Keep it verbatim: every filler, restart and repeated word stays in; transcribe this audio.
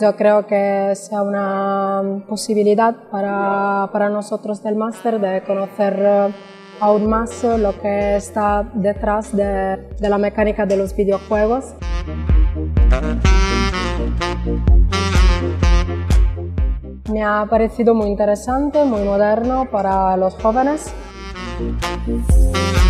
Yo creo que sea una posibilidad para, para nosotros del máster de conocer aún más lo que está detrás de, de la mecánica de los videojuegos. Me ha parecido muy interesante, muy moderno para los jóvenes.